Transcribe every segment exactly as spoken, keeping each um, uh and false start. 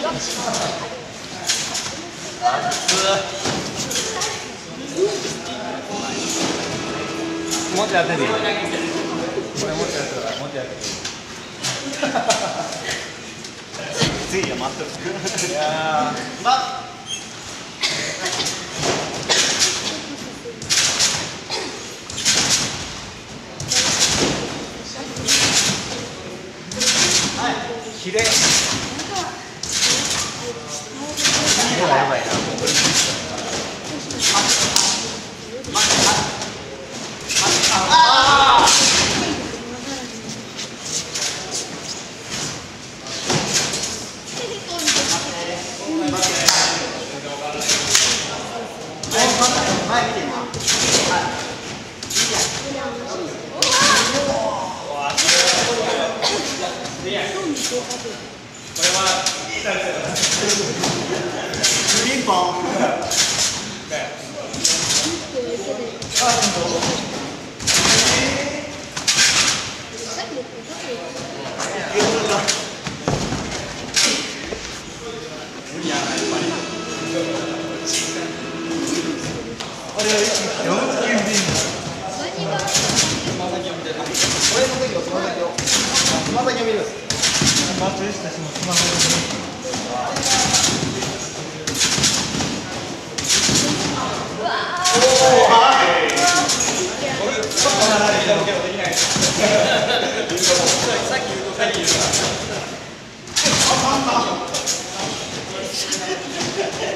もっとやってみる。これもっとやってください。もっとやってください。次が待っとる。いやー、ま。はい、きれい。色がやばいな。前見てな。はい。これはいいタイプだな。ピンポン。あれはよんきゅうびん。これの時はつま先をつま先を見るんです。まずしたしもスマホで見る。おお、はい。ちょっと離れてるけどできない。さっき言うとさっき言うから。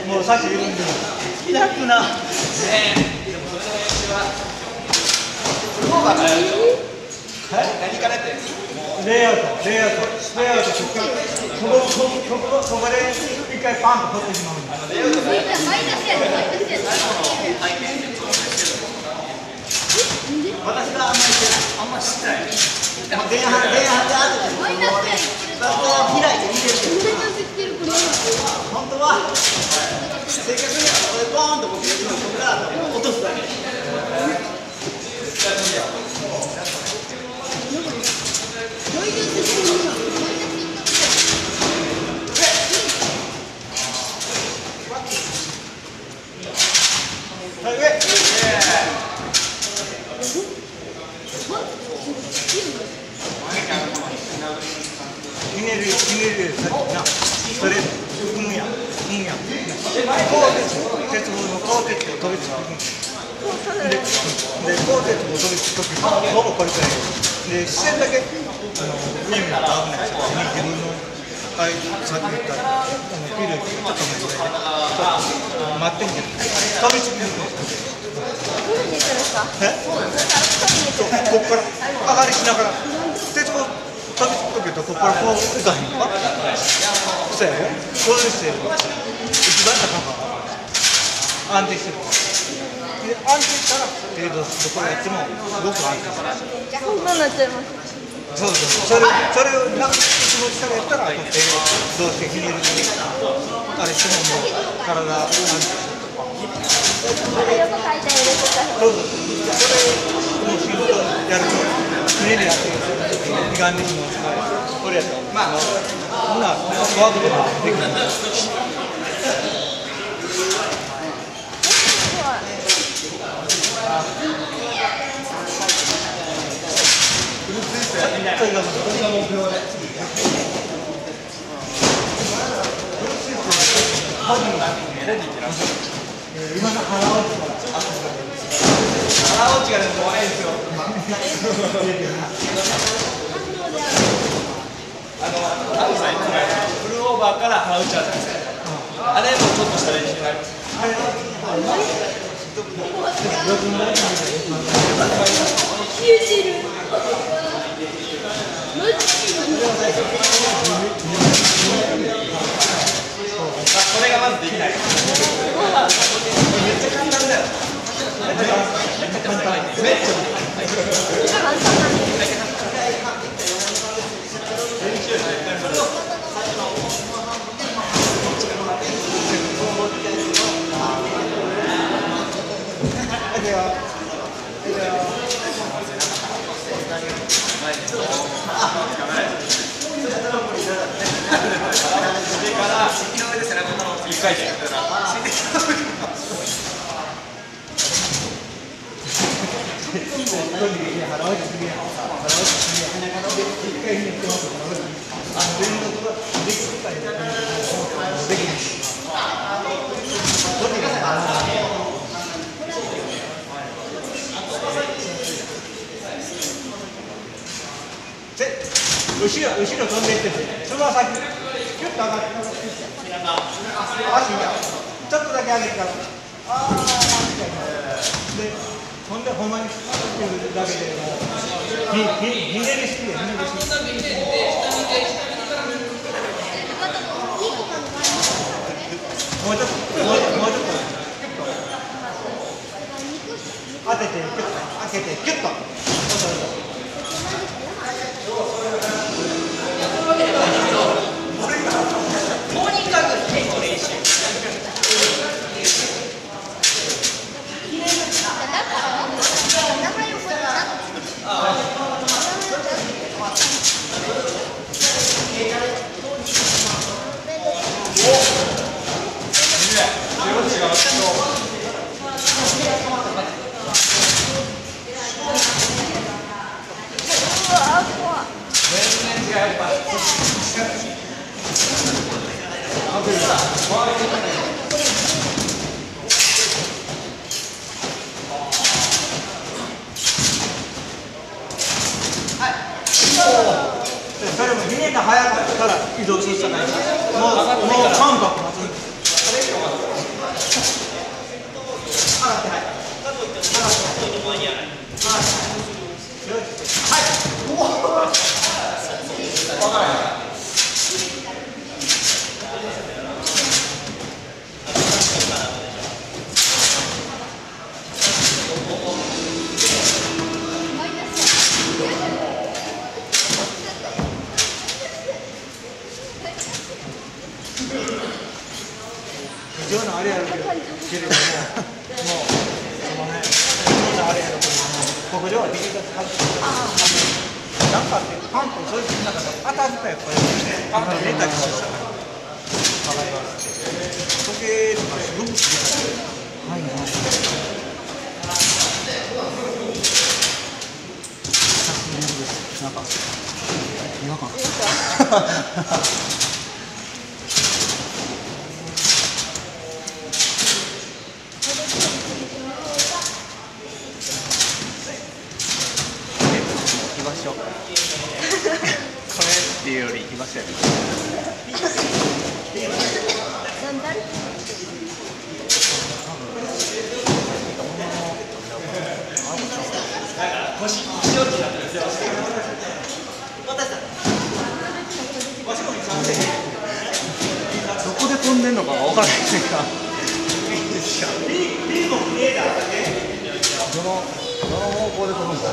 もうさっき言うんで開くな。ねえ。でもそれの練習は。フローバーからやると。何からやってるんですか。レイアウト、レイアウト、レイアウト、ここから、ここ、ここ、ここで一回パンと取ってしまうんだ。レイアウトマイナスやで、マイナスやで。私があんまりしてない。あんまりしてない。前半、前半で後で。マイナスやで。開いて見てる。本当は。正確にこれボーンと僕やるのここから落とすだけ。はい、上。ひねる、ひねる、さっきな。それ、踏むやん。踏むやん。鋼鉄、鉄棒の鋼鉄を飛びつく。で、で、鋼鉄を飛びつくとき、ほぼこれくらい。で、視線だけ、あの、上見ると危ないですよ。自分の、あい、さっき言った、あの、ピル、ちょっと待ってください。待ってみて。飛びつくんです。え？ここから上がりしながら、鉄棒飛びつくときと、ここからこう、いかへんのか？そうやろ？こういう姿勢が、一番高く安定してる。で、安定したら、えーと、どこやっても、すごく安定する。 こんなになっちゃいます。 そうそう、それ、それをな、気持ちからやったら、こうやって、どうしてひねるとき、あれしても、もう、体安定する。 まだ横回転入れてた。 そうそう、それ、もう仕事やると、ひねりやってる。時間的にも使える。これやったら、まあ、ほな、怖くてもできない。今の腹落ちから腹落ちがでも怖いですよ。あの、関西のフルオーバーから腹打ちあるんですよ。あれもちょっとした練習になります。あれ、これがまずできない。めっちゃ簡単だよ。めっちゃ簡単。めっちゃ簡単。いくよ。いくよ。 回じゃん。 後ろ、後ろ飛んでいってつま先キュッと上がって足ちょっとだけ上げてからあーでほんでほんまにっていうだけでもうひひひねり式でひねり式もうちょっともうちょっともうちょっとキュッと当ててキュッと開けてキュッとそれもひねが早かったら移動するじゃないですか。もう、もう三拍待つんです。上がってはい。上がってはい。はい。おお。わからない。非常にあれやるけれども、もう、そのね、非常にあれやるけれども、国上はできるだけ外す。なんかって、パンとそういうなんか当たったやっぱりね、パンと入れたりしてたから、わかります。時計とかすごく好きなんで。はいはい。なんか、違和感。これっていうより行きましたよね。 なんだろう。 どこで飛んでんのかわからないですが。どのどの方向で飛ぶんですか。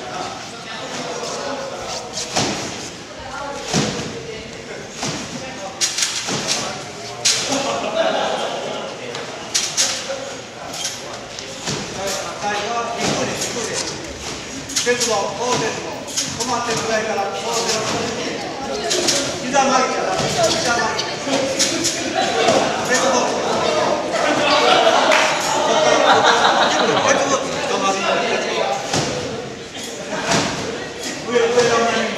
鉄棒、高鉄棒、止まってるぐらいから高鉄棒、膝曲げたら、膝曲げ、鉄棒、鉄棒、止まり、上、上の前に、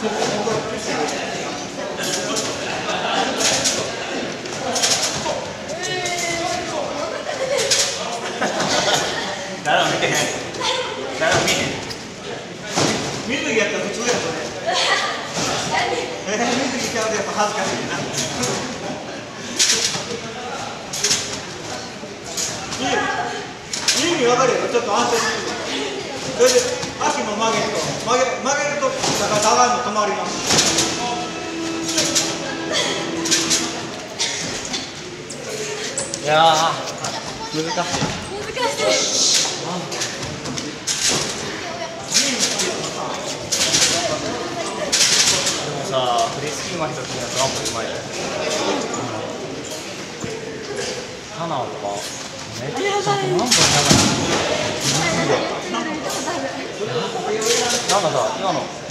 誰も見てへん。誰も見へん。水着やったら普通やそれ。えー、水着ちゃうとやっぱ恥ずかしいな。いい意味分かるよ。ちょっと安定する。それで足も曲げると曲げ曲げるとだから下がるの止まります。 いやー難しい。 難しい。 さあフリースキーうまい人っていうのはトランプうまいよ。タナーとかめっちゃトランプの中になんかさ今の